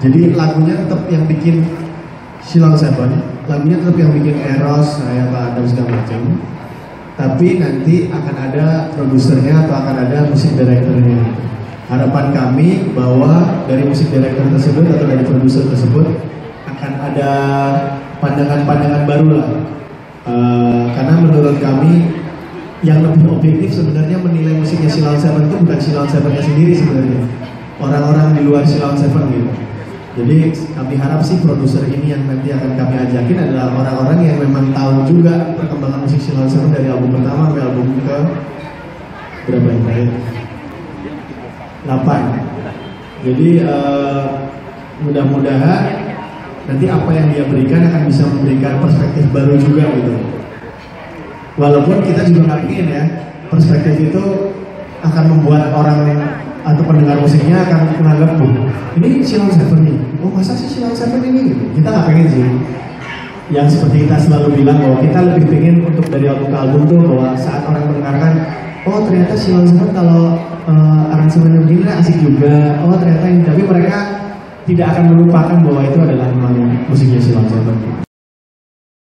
Jadi lagunya tetap yang bikin Sheila on 7, lagunya tetap yang bikin Eros, saya dan segala macam. Tapi nanti akan ada produsernya atau akan ada musik directornya. Harapan kami bahwa dari musik director tersebut atau dari produser tersebut akan ada pandangan-pandangan baru lah. Karena menurut kami yang lebih objektif sebenarnya menilai musiknya Sheila on 7 itu bukan Sheila on 7-nya sendiri sebenarnya, orang-orang di luar Sheila on 7 gitu. Jadi kami harap sih produser ini yang nanti akan kami ajakin adalah orang-orang yang memang tahu juga perkembangan musik Sheila on 7 dari album pertama sampai album ke berapa yang terakhir? 8. Jadi mudah-mudahan nanti apa yang dia berikan akan bisa memberikan perspektif baru juga gitu. Walaupun kita juga nggak ingin ya, perspektif itu akan membuat orang atau pendengar musiknya akan menganggap, ini Sheila on 7 nih, oh masa sih Sheila on 7 ini? Kita nggak pengen sih. Yang seperti kita selalu bilang bahwa kita lebih pengen untuk dari album ke album tuh bahwa saat orang mendengarkan, oh ternyata Sheila on 7 kalau aransemen begini asik juga, oh ternyata ini, tapi mereka tidak akan melupakan bahwa itu adalah memang musiknya Sheila on 7.